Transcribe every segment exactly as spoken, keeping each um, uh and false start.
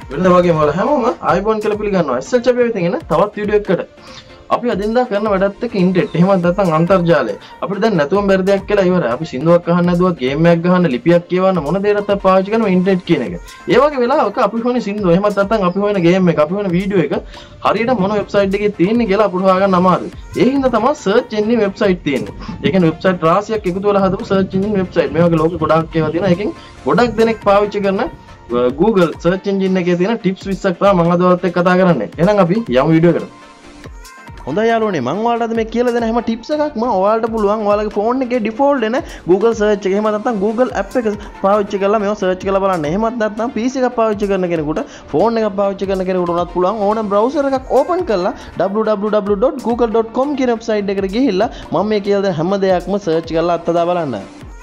වෙනද වගේම ඔයාලා හැමෝම ආයිබෝන් කියලා පිළිගන්නවා. එස් එච් අපි වෙතින් එන තවත් වීඩියෝ එකකට. අපි අදින්දා කරන වැඩත් එක්ක ඉන්ටර්නෙට් එහෙමත් නැත්නම් අන්තර්ජාලය. අපිට දැන් නැතුවම බැරි දෙයක් කියලා ඉවරයි. අපි සින්දුවක් අහන්න නැදුව ගේම් එකක් ගහන්න ලිපියක් කියවන්න මොන දේකට පාවිච්චි කරනවා ඉන්ටර්නෙට් කියන එක. ඒ වගේ වෙලාවක අපි හොයන සින්දුව එහෙමත් නැත්නම් අපි හොයන ගේම් එක අපි හොයන වීඩියෝ එක හරියට මොන වෙබ්සයිට් එකේ තියෙන්නේ කියලා අපිට හොයාගන්න අමාරුයි. ඒ හින්දා තමයි සර්ච් එන්ජින් වෙබ්සයිට් තියෙන්නේ. ඒ කියන්නේ වෙබ්සයිට් රාශියක් එකතු වෙලා හදපු සර්ච් එන්ජින් වෙබ්සයිට්. මේ වගේ ලෝකෙ ගොඩාක් ඒවා තියෙනවා. ඒකෙන් ගොඩක් දෙනෙක් පාවිච්චි කරන Google search engine එකේ තියෙන tips විස්සක් තමයි මම අද ඔයාලත් එක්ක කතා කරන්නේ. එහෙනම් අපි යමු වීඩියෝ එකට. හොඳයි යාළුවනේ මම ඔයාලට අද මේ කියලා දෙන හැම ටිප්ස් එකක් මම ඔයාලට පුළුවන් ඔයාලගේ ෆෝන් එකේ ඩිෆෝල්ට් එන Google search එක එහෙම නැත්නම් Google app එක පාවිච්චි කරලා මේව search කරලා බලන්න. එහෙමත් නැත්නම් P C එකක් පාවිච්චි කරන කෙනෙකුට ෆෝන් එකක් පාවිච්චි කරන කෙනෙකුට උනත් පුළුවන් ඕනම browser එකක් open කරලා w w w dot google dot com කියන වෙබ්සයිට් එකට ගිහිල්ලා මම මේ කියලා දෙන හැම දෙයක්ම search කරලා අත්දැක බලන්න.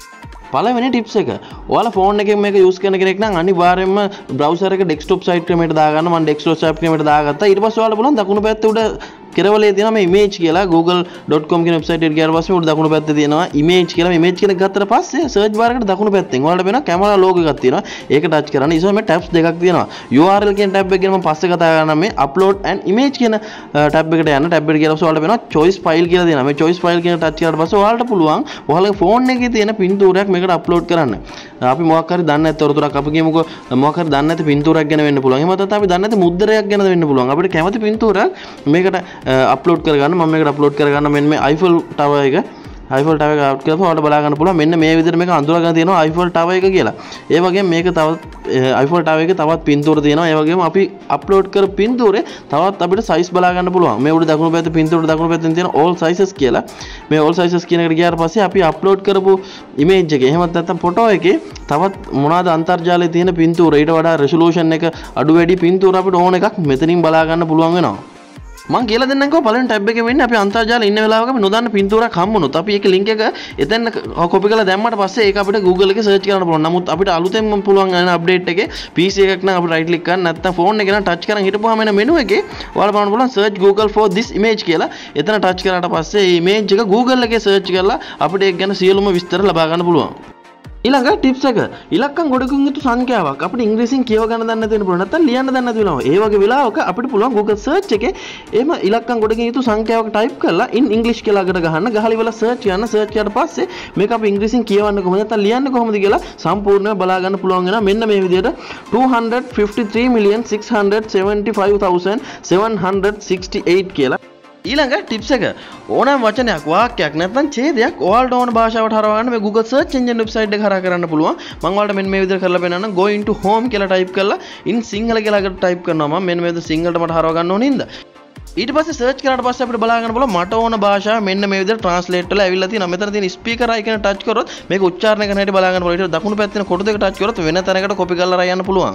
පළවෙනි ටිප්ස් එක ඔයාලා ෆෝන් එකෙන් මේක යූස් කරන කෙනෙක් නම් අනිවාර්යයෙන්ම browser එක desktop site ක්‍රමයට දාගන්න. මම desktop site ක්‍රමයට දාගත්තා. ඊට පස්සේ ඔයාලා බලන්න දකුණු පැත්තේ උඩ කෙරවලේ තියෙනවා මේ image කියලා google dot com කියන වෙබ්සයිට් එකට ගියාට පස්සේ උඩ දකුණු පැත්තේ තියෙනවා image කියලා. මේ image කියන එක ගත්තට පස්සේ search bar එකට දකුණු පැත්තෙන් ඔයාලට වෙනවා camera logo එකක් තියෙනවා. ඒක touch කරන්න. ඊට පස්සේ මේ tabs දෙකක් තියෙනවා. U R L කියන tab එක ගැන මම පස්සේ කතා කරනවා. මේ upload and image කියන tab එකට යන්න. tab එකට ගියාට පස්සේ ඔයාලට වෙනවා choice file කියලා තියෙනවා. මේ choice file කියන touch කරාට පස්සේ ඔයාලට පුළුවන් ඔයාලගේ ෆෝන් එකේ තියෙන පින්තූරයක් මේකට upload කරන්න. අපි මොකක් හරි දන්නේ නැති තොරතුරක් අපි කියමුකෝ මොකක් හරි දන්නේ නැති පින්තූරයක් ගැන වෙන්න පුළුවන්. එහෙම නැත්නම් අපි දන්නේ නැති මුද්‍රයක් ගැන වෙන්න පුළුවන්. අපිට කැමති පින්තූරයක් මේකට අප්ලෝඩ් කරගන්න. මම මේකට අප්ලෝඩ් කරගන්න මෙන්න මේ Eiffel Tower එක Eiffel Tower එක අවුට් කරලා ඔයාලට බලා ගන්න පුළුවන්. මෙන්න මේ විදිහට මේක අඳුරගෙන තියෙනවා Eiffel Tower එක කියලා. ඒ වගේම මේක තවත් Eiffel Tower එකේ තවත් පින්තූර තියෙනවා. ඒ වගේම අපි අප්ලෝඩ් කරපු පින්තූරේ තවත් අපිට size බලා ගන්න පුළුවන්. මේ උඩ දකුණු පැත්තේ පින්තූර දකුණු පැත්තෙන් තියෙන all sizes කියලා. මේ all sizes කියන එකට ගියාට පස්සේ අපි අප්ලෝඩ් කරපු image එකේ එහෙමත් නැත්නම් ෆොටෝ එකේ තවත් මොනවාද අන්තර්ජාලයේ තියෙන පින්තූර ඊට වඩා resolution එක අඩු වැඩි පින්තූර අපිට ඕන එකක් මෙතනින් බලා ගන්න පුළුවන් වෙනවා. මම කියලා දෙන්නම්කෝ පළවෙනි ටැබ් එකේ වෙන්නේ අපි අන්තර්ජාලේ ඉන්න වෙලාවක අපි නොදන්න පින්තූරයක් හම්බුනොත් අපි ඒක link එක එතන කොපි කරලා දැම්මට පස්සේ ඒක අපිට Google එකේ search කරන්න පුළුවන්. නමුත් අපිට අලුතෙන්ම පුළුවන් යන අප්ඩේට් එකේ P C එකක් නම් අපිට right click කරන්න නැත්නම් phone එකේ නම් touch කරන් හිටපුවාම එන menu එකේ ඔයාලා බලන්න පුළුවන් search Google for this image කියලා. එතන touch කරාට පස්සේ මේ image එක Google එකේ search කරලා අපිට ඒක ගැන සියලුම විස්තර ලබා ගන්න පුළුවන්. ඊළඟ ටිප්ස් එක ඉලක්කම් ගොඩකින් යුතු සංඛ්‍යාවක් අපිට ඉංග්‍රීසියෙන් කියව ගන්න දන්නේ නැති වෙන පුළුවන් නැත්නම් ලියන්න දන්නේ නැති වෙනවා. ඒ වගේ වෙලාවක අපිට පුළුවන් Google search එකේ එහෙම ඉලක්කම් ගොඩකින් යුතු සංඛ්‍යාවක් type කරලා in English කියලා අගට ගහන්න. ගහලා ඉවරලා search කරන්න. search කරාට පස්සේ මේක අපි ඉංග්‍රීසියෙන් කියවන්න කොහොමද නැත්නම් ලියන්න කොහොමද කියලා සම්පූර්ණව බලා ගන්න පුළුවන් වෙනවා. මෙන්න මේ විදිහට two hundred fifty-three million six hundred seventy-five thousand seven hundred sixty-eight කියලා. ඊළඟ ටිප්ස් එක ඕනෑම වචනයක් වාක්‍යයක් නැත්නම් ඡේදයක් ඔයාලට ඕන භාෂාවට හරව ගන්න මේ Google search engine website එක හරහා කරන්න පුළුවන්. මම ඔයාලට මෙන්න මේ විදිහට කරලා පෙන්නන්නම්. go into home කියලා type කරලා in සිංහල කියලා අකට type කරනවා. මම මෙන්න මේ විදිහට සිංහලට මට හරව ගන්න ඕනේ හින්දා. ඊට පස්සේ search කරාට පස්සේ අපිට බලා ගන්න පුළුවන් මට ඕන භාෂාව මෙන්න මේ විදිහට translate වෙලා ඇවිල්ලා තියෙනවා. මෙතන තියෙන speaker icon touch කරොත් මේක උච්චාරණය කරන හැටි බලා ගන්න පුළුවන්. ඊට දකුණු පැත්තේ කොටු දෙක touch කරොත් වෙන තැනකට copy කරලා අරන් යන්න පුළුවන්.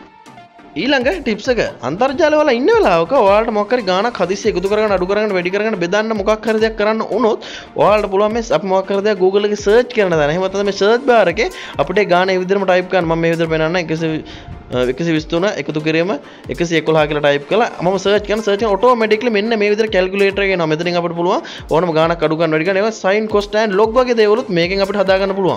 ඊළඟ ටිප්ස් එක අන්තර්ජාලය වල ඉන්න වෙලාවක ඔයාලට මොකක් හරි ගාණක් හදිස්සිය එකතු කරගෙන අඩු කරගෙන වැඩි කරගෙන බෙදන්න මොකක් හරි දෙයක් කරන්න වුණොත් ඔයාලට පුළුවන් මේ අපි මොකක් හරි දෙයක් Google එකේ search කරන දාන. එහෙම නැත්නම් මේ search bar එකේ අපිට ගාණ ඒ විදිහටම type කරන්න. මම මේ විදිහට පෙන්නන්න එකසිය විසිතුන එකතු කිරීම එකසිය එකොළහ කියලා type කළා. මම search කරන search කරන automatically මෙන්න මේ විදිහට calculator එක එනවා. මෙතනින් අපිට පුළුවන් ඕනම ගාණක් අඩු කරන්න වැඩි කරන්න ඒවා sin cost and log වගේ දේවලුත් මේකෙන් අපිට හදා ගන්න පුළුවන්.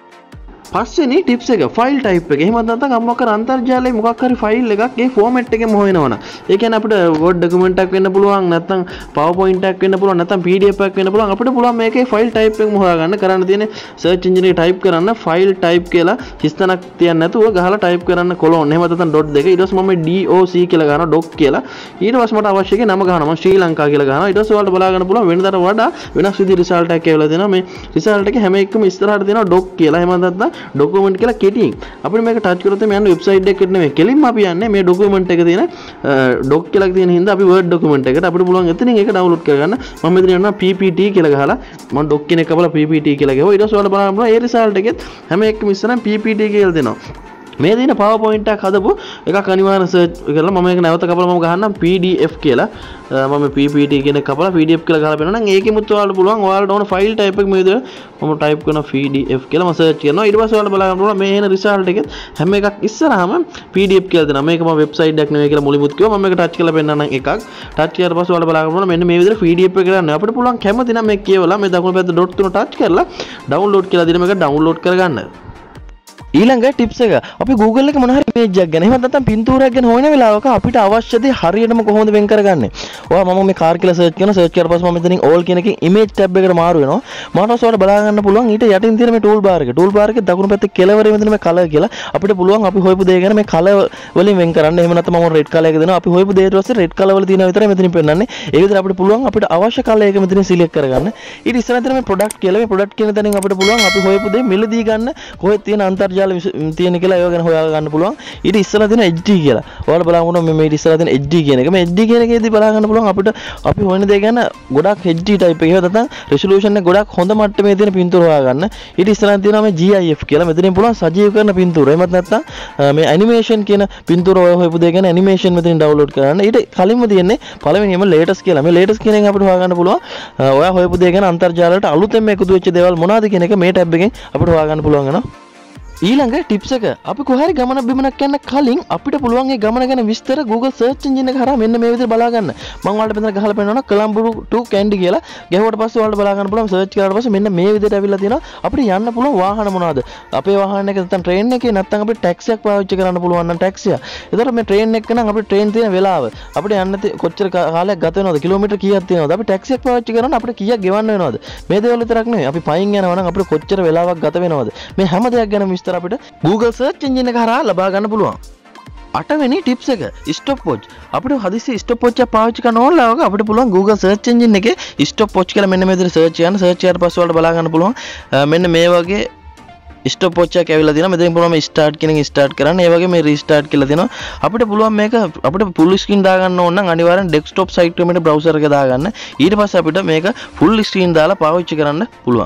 පස්වෙනි ටිප්ස් එක ෆයිල් ටයිප් එක. එහෙම නැත්නම් අපි මොකක් හරි අන්තර්ජාලයේ මොකක් හරි ෆයිල් එකක් ඒ ෆෝමැට් එකෙම හොයනවනම් ඒ කියන්නේ අපිට Word document එකක් වෙන්න පුළුවන් නැත්නම් PowerPoint එකක් වෙන්න පුළුවන් නැත්නම් P D F එකක් වෙන්න පුළුවන්. අපිට පුළුවන් මේකේ ෆයිල් ටයිප් එකම හොයාගන්න. කරන්න තියෙන්නේ search engine එකේ type කරන්න ෆයිල් ටයිප් කියලා හිස්තනක් තියන්න නැතුව ගහලා type කරන්න colon එහෙම නැත්නම් dot දෙක. ඊට පස්සේ මම doc කියලා ගහනවා doc කියලා. ඊට පස්සේ මට අවශ්‍ය එකේ නම ගහනවා. මම ශ්‍රී ලංකා කියලා ගහනවා. ඊට පස්සේ ඔයාලට බලා ගන්න පුළුවන් වෙනදාට වඩා වෙනස් විදිහේ result එකක් ඇවිල්ලා දෙනවා. මේ result එකේ හැම එකම ඉස්සරහට දෙනවා doc කියලා. එහෙම නැත්නම් document කියලා කෙටියෙන් අපිට මේක ටච් කරොත් මේ යන්නේ වෙබ්සයිට් එකකට නෙමෙයි කෙලින්ම අපි යන්නේ මේ ડોකියුමන්ට් එක තියෙන doc කියලා තියෙන හින්දා අපි Word document එකට අපිට පුළුවන් එතනින් ඒක download කරගන්න. මම මෙතන යනවා P P T කියලා ගහලා මම doc කියන එක කපලා P P T කියලා ගහුවා. ඊට පස්සේ ඔයාලා බලන්න පුළුවන් ඒ result එකෙත් හැම එකකම ඉස්සරහින් P P T කියලා දෙනවා. මේ දින PowerPoint එකක් හදපු එකක් අනිවාර්ය search කරලා මම මේක නැවත කපලා මම ගහන්නම් P D F කියලා. මම P P T කියන එක කපලා P D F කියලා ගහලා බලනවා නම් ඒකෙමුත් ඔයාලට පුළුවන් ඔයාලට ඕන ෆයිල් ටයිප් එක මේ විදිහට මම type කරනවා P D F කියලා මම search කරනවා. ඊට පස්සේ ඔයාලට බලන්න පුළුවන් මේ එන result එකෙත් හැම එකක් ඉස්සරහම P D F කියලා දෙනවා. මේක මම website එකක් නෙවෙයි කියලා මුලින්මුත් කිව්වා. මම මේක touch කරලා පෙන්නන්නම් එකක්. touch කරලා පස්සේ ඔයාලට බලන්න පුළුවන් මෙන්න මේ විදිහට P D F එක ගන්න. අපිට පුළුවන් කැමති නම් මේක කියවලා මේ දකුණු පැත්තේ dot තුන touch කරලා download කියලා දින මේක download කරගන්න. ඊළඟ ටිප්ස් එක අපි Google එකේ මොන හරි ඉමේජ් එකක් ගැන එහෙම නැත්නම් පින්තූරයක් ගැන හොයන වෙලාවක අපිට අවශ්‍ය දේ හරියටම කොහොමද වෙන් කරගන්නේ? ඔයා මම මේ කාර් කියලා සර්ච් කරනවා සර්ච් කරලා පස්සේ මම මෙතනින් all කියන එකෙන් image tab එකට මාරු වෙනවා. මානවස් වලට බලා ගන්න පුළුවන් ඊට යටින් තියෙන මේ tool bar එක. tool bar එකේ දකුණු පැත්තේ කෙළවරේ මෙතන මේ color කියලා අපිට පුළුවන් අපි හොයපු දේ ගැන මේ color වලින් වෙන් කරන්න. එහෙම නැත්නම් මම red color එක දෙනවා. අපි හොයපු දේට පස්සේ red color වල තියෙනවා විතරයි මෙතනින් පෙන්නන්නේ. ඒ විදිහට අපිට පුළුවන් අපිට අවශ්‍ය color එක මෙතනින් select කරගන්න. ඊට ඉස්සරහ තියෙන මේ product කියලා මේ product කියන තැනින් අපිට පුළුවන් අපි හොයපු දේ මිලදී ගන්න කොහෙද තියෙන අන්තර්ජාල තියෙන කියලා ඒව ගැන හොයා ගන්න පුළුවන්. ඊට ඉස්සරහ තියෙන H D කියලා. ඔයාලා බලන්න මේ මේ ඉස්සරහ තියෙන H D කියන එක. මේ H D කියන එකේදී බලා ගන්න පුළුවන් අපිට අපි හොයන දේ ගැන ගොඩක් H D type එකේ නැත්නම් resolution එක ගොඩක් හොඳ මට්ටමේ තියෙන පින්තූර හොයා ගන්න. ඊට ඉස්සරහින් තියෙනවා මේ GIF කියලා. මෙතනින් පුළුවන් සජීව කරන පින්තූර. එහෙමත් නැත්නම් මේ animation කියන පින්තූර ඔය හොයපු දේ ගැන animation මෙතනින් download කරන්න. ඊට කලින්ම තියෙන්නේ පළවෙනියම latest කියලා. මේ latest කියන එක අපිට හොයා ගන්න පුළුවන්. ඔයා හොයපු දේ ගැන අන්තර්ජාලයට අලුතෙන්ම එකතු වෙච්ච දේවල් මොනවද කියන එක මේ tab එකෙන් අපිට හොයා ගන්න පුළුවන් වෙනවා. ඊළඟ ටිප්ස් එක අපි කොහරි ගමනක් බිමනක් යන්න කලින් අපිට පුළුවන් ඒ ගමන ගැන විස්තර Google search engine එක හරහා මෙන්න මේ විදිහට බලා ගන්න. මම ඔයාලට මෙතන ගහලා පෙන්නනවා කොළඹ to Kandy කියලා. ගැහුවට පස්සේ ඔයාලට බලා ගන්න පුළුවන් search කරාට පස්සේ මෙන්න මේ විදිහට ඇවිල්ලා තියෙනවා. අපිට යන්න පුළුවන් වාහන මොනවද? අපේ වාහන එක නැත්නම් train එකේ නැත්නම් අපිට taxi එකක් පාවිච්චි කරන්න පුළුවන් නම් taxi එක. ඒතකොට මේ train එක නම් අපිට train තියෙන වෙලාව අපිට යන්න කොච්චර කාලයක් ගත වෙනවද? කිලෝමීටර් කීයක් තියෙනවද? අපි taxi එකක් පාවිච්චි කරනවා අපිට කීයක් ගෙවන්න වෙනවද? මේ දේවල් විතරක් නෙවෙයි. අපි පයින් යනවා නම් අපිට කොච්චර වෙලාවක් ගත වෙනවද? මේ හැම දෙයක් ගැන විස්තර අපිට Google search engine එක හරහා ලබා ගන්න පුළුවන්. අටවෙනි ටිප්ස් එක stop watch. අපිට හදිස්සි stop watch එක පාවිච්චි කරන ඕනලාවක අපිට පුළුවන් Google search engine එකේ stop watch කියලා මෙන්න මේ විදිහට search කරන්න. search කරලා පස්සේ වලට බලා ගන්න පුළුවන්. මෙන්න මේ වගේ stop watch එකක් ඇවිල්ලා තියෙනවා. මෙතනින් පුළුවන් මේ start කියන එක start කරන්න. ඒ වගේ මේ restart කියලා තියෙනවා. අපිට පුළුවන් මේක අපිට full screen දාගන්න ඕන නම් අනිවාර්යෙන් desktop site එකේ browser එක දාගන්න. ඊට පස්සේ අපිට මේක full screen දාලා පාවිච්චි කරන්න පුළුවන්.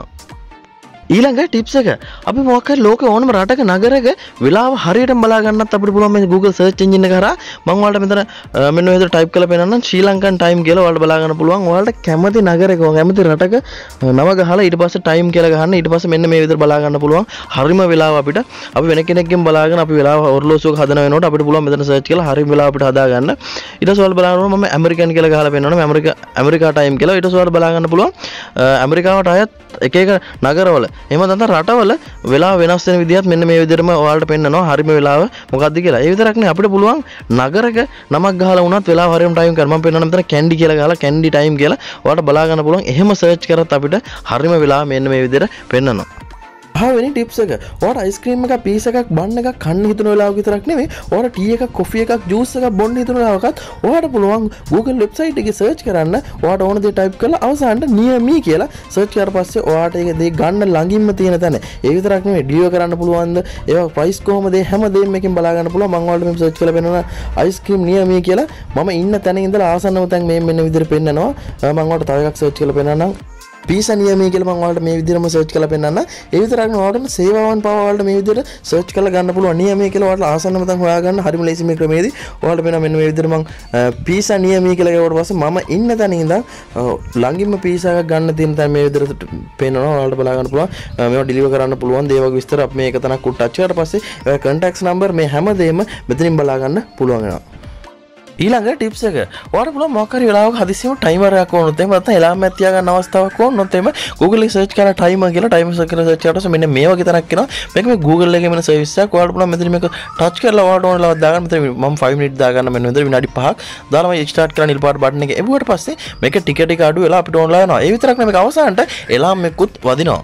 ඊළඟ ටිප්ස් එක අපි මොකක් හරි ලෝකේ ඕනම රටක නගරයක වෙලාව හරියටම බලා ගන්නත් අපිට පුළුවන් මේ Google search engine එක හරහා මම ඔයාලට මෙතන මෙන්න ඔය විදිහට type කරලා පෙන්නන්නම් ශ්‍රී ලංකන් time කියලා ඔයාලට බලා ගන්න පුළුවන්. ඔයාලට කැමති නගරයක කැමති රටක නම ගහලා ඊට පස්සේ time කියලා ගහන්න. ඊට පස්සේ මෙන්න මේ විදිහට බලා ගන්න පුළුවන්. හරිම වෙලාව අපිට අපි වෙන කෙනෙක්ගෙන් බලාගෙන අපි වෙලාව ඔර්ලෝසුවක හදන වෙනකොට අපිට පුළුවන් මෙතන search කරලා හරිම වෙලාව අපිට හදා ගන්න. ඊට පස්සේ ඔයාලට බලන්න මම ඇමරිකන් කියලා ගහලා පෙන්නනවා. මේ ඇමරිකා ඇමරිකා time කියලා. ඊට පස්සේ ඔයාලට බලා ගන්න පුළුවන් ඇමරිකාවට අයත් එක එක නගරවල එහෙම නැත්නම් රටවල වෙලාව වෙනස් වෙන විදිහත් මෙන්න මේ විදිහටම ඔයාලට පෙන්නනවා හරිම වෙලාව මොකක්ද කියලා. ඒ විතරක් නෙවෙයි අපිට පුළුවන් නගරක නමක් ගහලා වුණත් වෙලාව හරියම ටයිම් කරන්න. මම පෙන්නනවා මෙතන Kandy කියලා ගහලා Kandy time කියලා ඔයාලට බලා ගන්න පුළුවන්. එහෙම සර්ච් කරත් අපිට හරිම වෙලාව මෙන්න මේ විදිහට පෙන්නනවා. පහවෙනි ටිප්ස් එක ඔයාලට අයිස්ක්‍රීම් එකක් පීස් එකක් බන් එකක් කන්න හිතන වෙලාවක විතරක් නෙමෙයි ඔයාලට ටී එකක් කොෆි එකක් ජූස් එකක් බොන්න හිතන වෙලාවකත් ඔයාලට පුළුවන් Google වෙබ්සයිට් එකේ සර්ච් කරන්න. ඔයාලට ඕන දේ ටයිප් කරලා අවසානට near me කියලා සර්ච් කරලා පස්සේ ඔයාලට ඒක දේ ගන්න ළඟින්ම තියෙන තැන. ඒ විතරක් නෙමෙයි ඩිලිවර් කරන්න පුළුවන්ද? ඒවා ප්‍රයිස් කොහමද? හැම දෙයක්ම එකෙන් බලා ගන්න පුළුවන්. මම ඔයාලට මේ සර්ච් කරලා පෙන්නනවා අයිස්ක්‍රීම් near me කියලා. මම ඉන්න තැන ඉඳලා ආසන්නම තැන් මේ මෙන්න විදිහට පෙන්නනවා. මම ඔයාලට තව එකක් සර්ච් කරලා පෙන්නන්නම්. පීසා නියමයි කියලා මම ඔයාලට මේ විදිහටම සර්ච් කරලා පෙන්නන්න. ඒ විතරක් නෙවෙයි ඔයාලට සේවාවන් පව ඔයාලට මේ විදිහට සර්ච් කරලා ගන්න පුළුවන්. නියමයි කියලා ඔයාලට ආසන්නම තැන් හොයාගන්න හරිම ලේසි මේ ක්‍රමයේදී. ඔයාලට පේනවා මෙන්න මේ විදිහට මම පීසා නියමයි කියලා ගියවට පස්සේ මම ඉන්න තැන ඉඳන් ළඟින්ම පීසා එකක් ගන්න තියෙන තැන මේ විදිහට පේනවා. ඔයාලට බලා ගන්න පුළුවන්. මේවා ඩිලිවර් කරන්න පුළුවන්. ඒ වගේ විස්තර අපි මේක තනක් උඩ ටච් කරලා පස්සේ ඔය contacts number මේ හැමදේම මෙතනින් බලා ගන්න පුළුවන් වෙනවා. ඊළඟ ටිප්ස් එක ඔයාලට පුළුවන් මොකක් හරි වෙලාවක හදිස්සියම ටයිමර් එකක් ඕනොත් එහෙම නැත්නම් එලාම් එකක් තියාගන්න අවස්ථාවක් ඕනොත් එහෙම Google එකේ සර්ච් කරලා ටයිමර් කියලා ටයිමර් සර්ච් කරලා සර්ච් කරලා මෙන්න මේ වගේ තැනක් එනවා. මේක මේ Google එකේ මෙන්න සර්විස් එකක්. ඔයාලට පුළුවන් මෙතන මේක ටච් කරලා ඔයාලට ඕන වෙලාවක් දාගන්න. මෙතන මම five minutes දාගන්න මෙන්න මෙතන විනාඩි පහක් දාලා මම ස්ටාර්ට් කරලා නිල් පාට බටන් එක එවුවට පස්සේ මේක ටික ටික අඩු වෙලා අපිට ඕනලා යනවා. ඒ විතරක් නෙමෙයි මේක අවසානට එලාම් එකකුත් වදිනවා.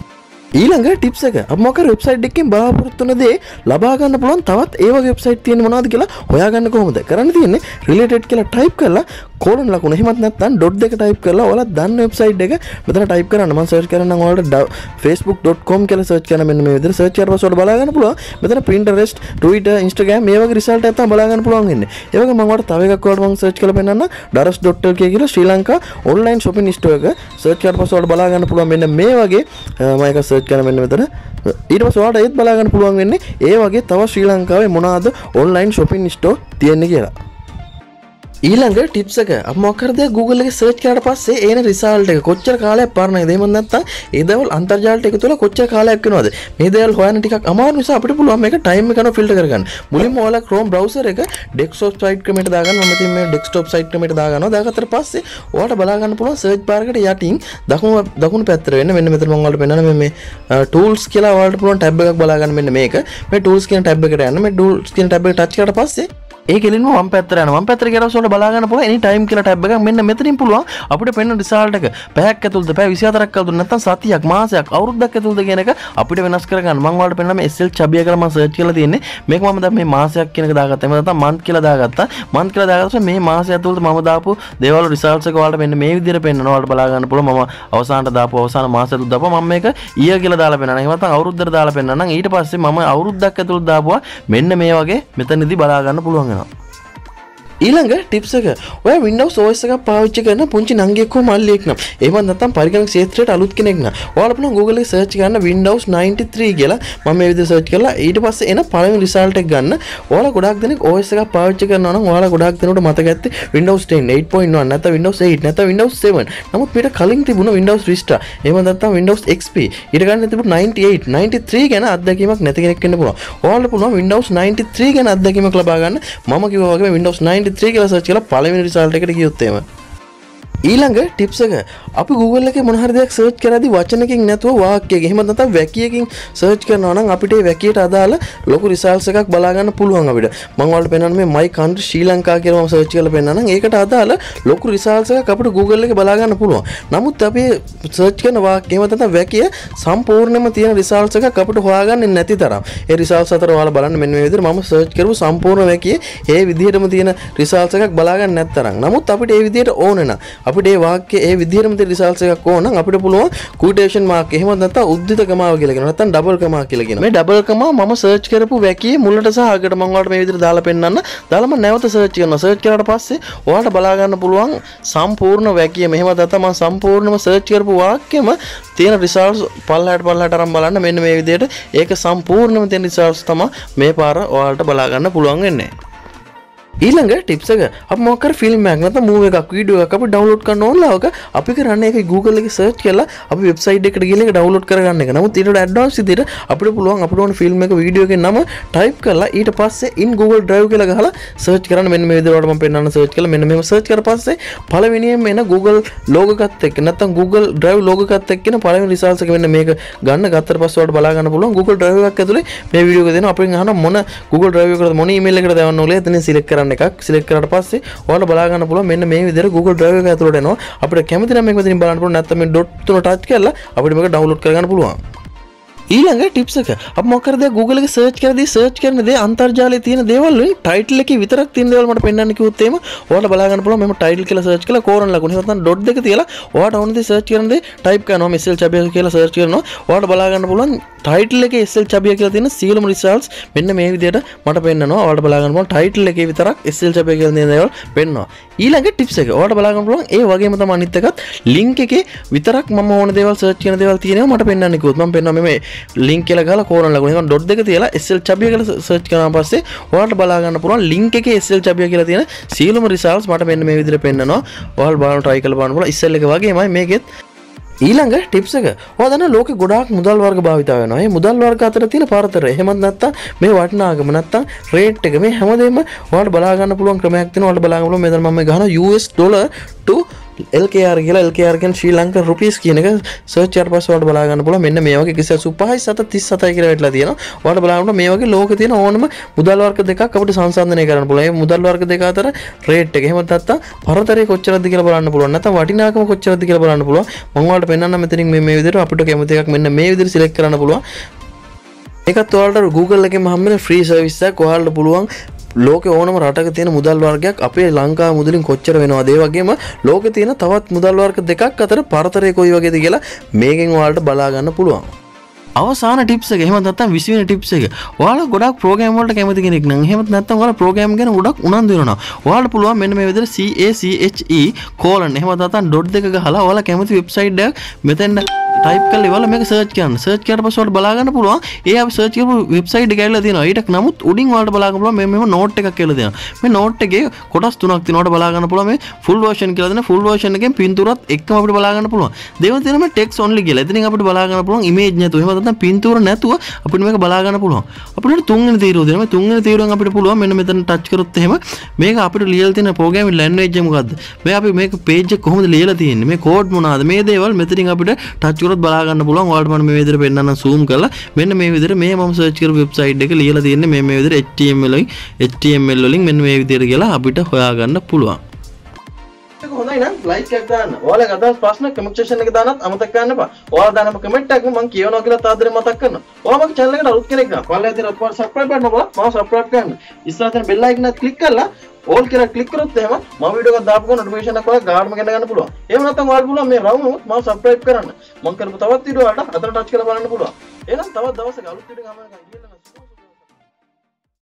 ඊළඟ ටිප්ස් එක අපි මොකක් හරි වෙබ්සයිට් එකකින් බලාපොරොත්තු වෙන දේ ලබා ගන්න පුළුවන්. තවත් ඒ වගේ වෙබ්සයිට් තියෙන්නේ මොනවද කියලා හොයාගන්න කොහොමද? කරන්න තියෙන්නේ related කියලා ටයිප් කරලා කෝලන් ලකුණ එහෙමත් නැත්නම් ඩොට් දෙක ටයිප් කරලා ඔයාලා දන්න වෙබ්සයිට් එක මෙතන ටයිප් කරන්න. මම සර්ච් කරන්නම් ඔයාලට facebook dot com කියලා සර්ච් කරන මෙන්න මේ විදිහට සර්ච් කරලා පස්සේ බලා ගන්න පුළුවන්. මෙතන Pinterest, Twitter, Instagram මේ වගේ රිසල්ට් එකක් තමයි බලා ගන්න පුළුවන් ඉන්නේ. ඒ වගේ මම ඔයාලට තව එකක් ඔයාලට මම සර්ච් කරලා පෙන්නන්න daras dot l k කියලා Sri Lanka online shopping store එක සර්ච් කරලා පස්සේ ඔයාලට බලා ගන්න පුළුවන් මෙන්න මේ වගේ මම එක සර්ච් කරන මෙන්න මෙතන ඊට පස්සේ ඔයාලට ඒත් බලා ගන්න පුළුවන් වෙන්නේ ඒ වගේ තව ශ්‍රී ලංකාවේ මොනවාද online shopping store තියෙන්නේ කියලා. ඊළඟ ටිප්ස් එක අපි මොකක් කරද Google එකේ සර්ච් කරාට පස්සේ එන රිසල්ට් එක කොච්චර කාලයක් පරණද එහෙම නැත්නම් ඒ දේවල් අන්තර්ජාලයට එකතු වෙලා කොච්චර කාලයක් වෙනවද මේ දේවල් හොයන්න ටිකක් අමාරු නිසා අපිට පුළුවන් මේක ටයිම් එක කරන ෆිල්ටර් කරගන්න මුලින්ම ඔයාලා Chrome browser එක desktop site ක්‍රමයට දාගන්න මම ඉතින් මේ desktop site ක්‍රමයට දාගන්නවා දාගත්තට පස්සේ ඔයාලට බලා ගන්න පුළුවන් search bar එකට යටින් දකුණු දකුණු පැත්තට වෙන්න මෙන්න මෙතන මම ඔයාලට පෙන්නනවා මේ මේ tools කියලා ඔයාලට පුළුවන් tab එකක් බලා ගන්න මෙන්න මේක මේ tools කියන tab එකට යන්න මේ tools කියන tab එක touch කරාට පස්සේ ඒක එලින්ම වම් පැත්තට යනවා වම් පැත්තට ගියරස් වල බලා ගන්න පුළුවන් any time කියලා ටැබ් එකක් මෙන්න මෙතනින් පුළුවන් අපිට පෙන්න රිසල්ට් එක පැයක් ඇතුළත පැය විසි හතරක් ඇතුළත නැත්නම් සතියක් මාසයක් අවුරුද්දක් ඇතුළත කියන එක අපිට වෙනස් කරගන්න මම ඔයාලට පෙන්නනවා මේ S L චබිය කියලා මම සර්ච් කරලා තියෙන්නේ මේක මම දැන් මේ මාසයක් කියන එක දාගත්තා එහෙම නැත්නම් month කියලා දාගත්තා month කියලා දාගත්තා මේ මාසය ඇතුළත මම දාපු දේවල් රිසල්ට්ස් එක ඔයාලට මෙන්න මේ විදිහට පෙන්නනවා ඔයාලට බලා ගන්න පුළුවන් මම අවසානට දාපු අවසාන මාසය ඇතුළත දාපුවා මම මේක year කියලා දාලා පෙන්නනවා එහෙම නැත්නම් අවුරුද්දට දාලා පෙන්නනවා ඊට පස්සේ මම අවුරුද්දක් ඇතුළත දාපුවා මෙන්න මේ වගේ මෙතනදී බලා ගන්න පුළුවන් වෙනවා ඊළඟ ටිප්ස් එක ඔයා Windows O S එකක් පාවිච්චි කරන පුංචි නංගියෙක් හෝ මල්ලියෙක් නම් එහෙම නැත්නම් පරිගණක ක්ෂේත්‍රයට අලුත් කෙනෙක් නම් ඔයාලා පුළුවන් Google එකේ සර්ච් කරන්න Windows ninety-three කියලා මම මේ විදිහට සර්ච් කරලා ඊට පස්සේ එන පළවෙනි රිසල්ට් එක ගන්න ඔයාලා ගොඩාක් දෙනෙක් O S එකක් පාවිච්චි කරනවා නම් ඔයාලා ගොඩාක් දෙනෙකුට මතක ඇත්තේ Windows ten eight point one නැත්නම් Windows eight නැත්නම් Windows seven නමුත් මීට කලින් තිබුණ Windows Vista එහෙම නැත්නම් Windows X P ඊට ගන්න තිබුණ ninety-eight ninety-three ගැන අත්දැකීමක් නැති කෙනෙක් වෙන්න පුළුවන් ඔයාලා පුළුවන් Windows ninety-three ගැන අත්දැකීමක් ලබා ගන්න මම කිව්වා වගේ Windows ninety-three කියලා සර්ච් කරලා පළවෙනි රිසල්ට් එකට ගියොත් එහෙම ඊළඟ ටිප්ස් එක අපි Google එකේ මොන හරි දෙයක් සර්ච් කරද්දී වචනකින් නැතුව වාක්‍යයකින් එහෙම නැත්නම් වැකියකින් සර්ච් කරනවා නම් අපිට ඒ වැකියට අදාළ ලොකු රිසල්ට්ස් එකක් බලා ගන්න පුළුවන් අපිට මම ඔයාලට පෙන්නන්නේ මේ my country ශ්‍රී ලංකා කියලා මම සර්ච් කරලා පෙන්නනවා නම් ඒකට අදාළ ලොකු රිසල්ට්ස් එකක් අපිට Google එකේ බලා ගන්න පුළුවන් නමුත් අපි සර්ච් කරන වාක්‍ය එහෙම නැත්නම් වැකිය සම්පූර්ණයෙන්ම තියෙන රිසල්ට්ස් එකක් අපිට හොයාගන්න නැති තරම් ඒ රිසල්ට්ස් අතර ඔයාලා බලන්න මෙන්න මේ විදිහට මම සර්ච් කරුව සම්පූර්ණ වැකිය ඒ විදිහටම තියෙන රිසල්ට්ස් එකක් බලා ගන්න නැත්තරම් නමුත් අපිට ඒ විදිහට ඕනේ නම් අපිට ඒ වාක්‍ය ඒ විදිහටම තියෙන රිසල්ට්ස් එකක් ඕන නම් අපිට පුළුවන් quotation mark එහෙම නැත්නම් උද්දිත කමාව කියලා කියනවා නැත්නම් ඩබල් කමාව කියලා කියනවා මේ ඩබල් කමාව මම සර්ච් කරපු වැකියේ මුලට සහ අගට මම ඔයාලට මේ විදිහට දාලා පෙන්නන්න දාලා මම නැවත සර්ච් කරනවා සර්ච් කරාට පස්සේ ඔයාලට බලා ගන්න පුළුවන් සම්පූර්ණ වැකිය මෙහෙම නැත්නම් මම සම්පූර්ණම සර්ච් කරපු වාක්‍යෙම තියෙන රිසල්ට්ස් පල්ලහැට පල්ලහැට අරන් බලන්න මෙන්න මේ විදිහට ඒක සම්පූර්ණම තියෙන රිසල්ට්ස් තමයි මේ පාර ඔයාලට බලා ගන්න පුළුවන් වෙන්නේ ඊළඟ ටිප්ස් එක අපි මොකක් කර ෆිල්ම් එකක් නැත්නම් මූවි එකක් වීඩියෝ එකක් අපි ඩවුන්ලෝඩ් කරන්න ඕනලාවක අපි කරන්නේ ඒක Google එකේ සර්ච් කරලා අපි වෙබ්සයිට් එකට ගිහලා ඒක ඩවුන්ලෝඩ් කරගන්න එක. නමුත් ඊට වඩා ඇඩ්වාන්ස් විදිහට අපිට පුළුවන් අපිට ඕන ෆිල්ම් එක වීඩියෝ එකේ නම ටයිප් කරලා ඊට පස්සේ in Google Drive කියලා ගහලා සර්ච් කරන්න මෙන්න මේ විදිහට මම පෙන්නන්න සර්ච් කරලා මෙන්න මේව සර්ච් කරලා පස්සේ පළවෙනියෙන්ම එන Google logo එකත් එක්ක නැත්නම් Google Drive logo එකත් එක්ක එන පළවෙනි රිසල්ට්ස් එක මෙන්න මේක ගන්න ගත්තට පස්සේ ඔයාලට බලා ගන්න පුළුවන් Google Drive එකක් ඇතුලේ මේ වීඩියෝ එක දෙනවා අපෙන් අහන මොන Google Drive එකකටද මොන email එකකටද දාන්න ඕනේ එතනින් සිලෙක්ට් කරන්න එකක් සිලෙක්ට් කරලා පස්සේ ඔයාලට බලා ගන්න පුළුවන් මෙන්න මේ විදිහට Google Drive එක ඇතුළට එනවා අපිට කැමති නම් මේක මෙතනින් බලන්න පුළුවන් නැත්නම් මේ dot තුන ටච් කරලා අපිට මේක ඩවුන්ලෝඩ් කරගන්න පුළුවන් ඊළඟ ටිප්ස් එක අපි මොකක් කරද Google එකේ සර්ච් කරද්දී සර්ච් කරන දේ අන්තර්ජාලයේ තියෙන දේවල් වලින් ටයිටල් එකේ විතරක් තියෙන දේවල් මට පෙන්වන්න කිව්වොත් එහෙම ඔයාලට බලා ගන්න පුළුවන් මෙහෙම ටයිටල් කියලා සර්ච් කරලා කෝරන් ලකුණු එහෙම නැත්නම් ඩොට් දෙක තියලා ඔයාලට ඕන දේ සර්ච් කරන දේ ටයිප් කරනවා මේ S L චබිය කියලා සර්ච් කරනවා ඔයාලට බලා ගන්න පුළුවන් ටයිටල් එකේ S L චබිය කියලා තියෙන සියලුම රිසල්ට්ස් මෙන්න මේ විදිහට මට පෙන්නනවා ඔයාලට බලා ගන්න පුළුවන් ටයිටල් එකේ විතරක් S L චබිය කියලා තියෙන දේවල් පෙන්නනවා ඊළඟ ටිප්ස් එක ඔයාලට බලා ගන්න පුළුවන් ඒ වගේම තමයි අනිත් එකත් ලින්ක් එකේ විතරක් මම ඕන දේවල් සර්ච් කරන දේවල් තියෙනවා මට පෙන්වන්න කිව්වොත් මම පෙන්වනවා මේ ලින්ක් කියලා ගහලා කෝරන් ලකුණු එහෙනම් ඩොට් දෙක තියලා S L චබිය කියලා සර්ච් කරාම පස්සේ ඔයාලට බලා ගන්න පුළුවන් ලින්ක් එකේ S L චබිය කියලා තියෙන සියලුම රිසල්ට්ස් මට මෙන්න මේ විදිහට පෙන්නනවා ඔයාලා බලන්න try කරලා බලන්න පුළුවන් S L එක වගේමයි මේකෙත් ඊළඟ ටිප්ස් එක ඔයා දන්න ලෝකේ ගොඩාක් මුදල් වර්ග භාවිත වෙනවා. මේ මුදල් වර්ග අතර තියෙන පරතර එහෙමත් නැත්නම් මේ වටිනාකම නැත්නම් රේට් එක මේ හැමදේම ඔයාලට බලා ගන්න පුළුවන් ක්‍රමයක් තියෙනවා. ඔයාලට බලා ගන්න පුළුවන් මෙතන මම ගහනවා U S dollar to L K R කියලා L K R කියන්නේ ශ්‍රී ලංකා රුපීස් කියන එක සර්ච් කරලා පස්සේ ඔයාලට බලා ගන්න පුළුවන් මෙන්න මේ වගේ එකසිය අසූපහයි සත තිස් සතයි කියලා වැටලා තියෙනවා. ඔයාලට බලා ගන්න මේ වගේ ලෝකේ තියෙන ඕනම මුදල් වර්ග දෙකක් අපිට සංසන්දනය කරන්න පුළුවන්. මේ මුදල් වර්ග දෙක අතර රේට් එක එහෙම නැත්නම් පරතරය කොච්චරද කියලා බලන්න පුළුවන්. නැත්නම් වටිනාකම කොච්චරද කියලා බලන්න පුළුවන්. මම ඔයාලට පෙන්නන්න මෙතනින් මේ මේ විදිහට අපිට කැමති එකක් මෙන්න මේ විදිහට සිලෙක්ට් කරන්න පුළුවන්. ඒකත් ඔයාලට Google එකෙන් හම්බෙන ෆ්‍රී සර්විස් එකක් ඔයාලට පුළුවන් ලෝකේ ඕනම රටක තියෙන මුදල් වර්ගයක් අපේ ලංකාව මුදලින් කොච්චර වෙනවද ඒ වගේම ලෝකේ තියෙන තවත් මුදල් වර්ග දෙකක් අතර පරතරය කොයි වගේද කියලා මේකෙන් ඔයාලට බලා ගන්න පුළුවන්. අවසාන ටිප්ස් එක එහෙම නැත්නම් විසි වෙනි ටිප්ස් එක ඔයාලා ගොඩක් ප්‍රෝග්‍රෑම් වලට කැමති කෙනෙක් නම් එහෙම නැත්නම් ඔයාලා ප්‍රෝග්‍රෑම් ගැන ගොඩක් උනන්දු වෙනවා. ඔයාලට පුළුවන් මෙන්න මේ විදිහට C A C H E colon එහෙම නැත්නම් ඩොට් දෙක ගහලා ඔයාලා කැමති වෙබ්සයිට් එකක් මෙතෙන් ටයිප් කරලා ඉවරලා මේක සර්ච් කරන්න. සර්ච් කරලා පස්සේ ඔයාලට බලා ගන්න පුළුවන්. ඒ අපි සර්ච් කරපු වෙබ්සයිට් එක ඇවිල්ලා තියෙනවා. ඊට නමුත් උඩින් ඔයාලට බලා ගන්න පුළුවන් මේ මෙහෙම නෝට් එකක් කියලා දෙනවා. මේ නෝට් එකේ කොටස් තුනක් තියෙනවා. ඔයාලට බලා ගන්න පුළුවන් මේ ෆුල් වර්ෂන් කියලා දෙන ෆුල් වර්ෂන් එකෙන් පින්තූරත් එක්කම අපිට බලා ගන්න පුළුවන්. දෙවෙනි තියෙන මේ ටෙක්ස්ට් ඔන්ලි කියලා. එතනින් අපිට බලා ගන්න පුළුවන් ඉමේජ් නැතුව. එහෙම නැත්නම් පින්තූර නැතුව අපිට මේක බලා ගන්න පුළුවන්. අපිට තුන්වෙනි තීරුව දෙනවා. මේ තුන්වෙනි තීරුවෙන් අපිට පුළුවන් මෙන්න මෙතන ටච් කරොත් එහෙම මේක අපිට ලියලා තියෙන ප්‍රෝග්‍රෑමින් ලැන්ග්වේජ් එක මොකද්ද? මේ අපි මේක පේජ් එක කොහොමද ලියලා තියෙන්නේ? මේ කෝඩ් මොනවාද? මේ දේවල් මෙතනින් අපිට ටච් කරොත් බලා ගන්න පුළුවන්. ඔයාලට මම මේ විදිහට පෙන්නන්න zoom කරලා මෙන්න මේ විදිහට මේ මම සර්ච් කරපු වෙබ්සයිට් එක ලියලා තියෙන්නේ මේ මේ විදිහට H T M L වලින් H T M L වලින් මෙන්න මේ විදිහට කියලා අපිට හොයාගන්න පුළුවන්. ඒක හොඳයි නේද? ලයික් එකක් දාන්න. ඔයාලගේ අදහස් ප්‍රශ්න කමෙන්ට් සෙක්ෂන් එකේ දාන්නත් අමතක කරන්න එපා. ඔයාලා දානම කමෙන්ට් එකක් මම කියවනවා කියලා තාදරේ මතක් කරනවා. ඔයාලා මගේ channel එකට අලුත් කෙනෙක් නම් ඔයාලා ඉතින් ඔයාලා subscribe කරන්න ඕන. මම subscribe කරන්න. ඉස්සරහ තියෙන bell icon එක click කරලා all කියලා click කරොත් එහෙම මම වීඩියෝ එකක් දාපු ගමන් notification එකක් ඔයාලා ගාඩම ගෙන ගන්න පුළුවන්. එහෙම නැත්නම් ඔයාලට පුළුවන් මේ round උත් මම subscribe කරන්න. මම කරපු තවත් වීඩියෝ වලට අතට touch කරලා බලන්න පුළුවන්. එහෙනම් තවත් දවසක අලුත් වීඩියෝ එකක් ගන්න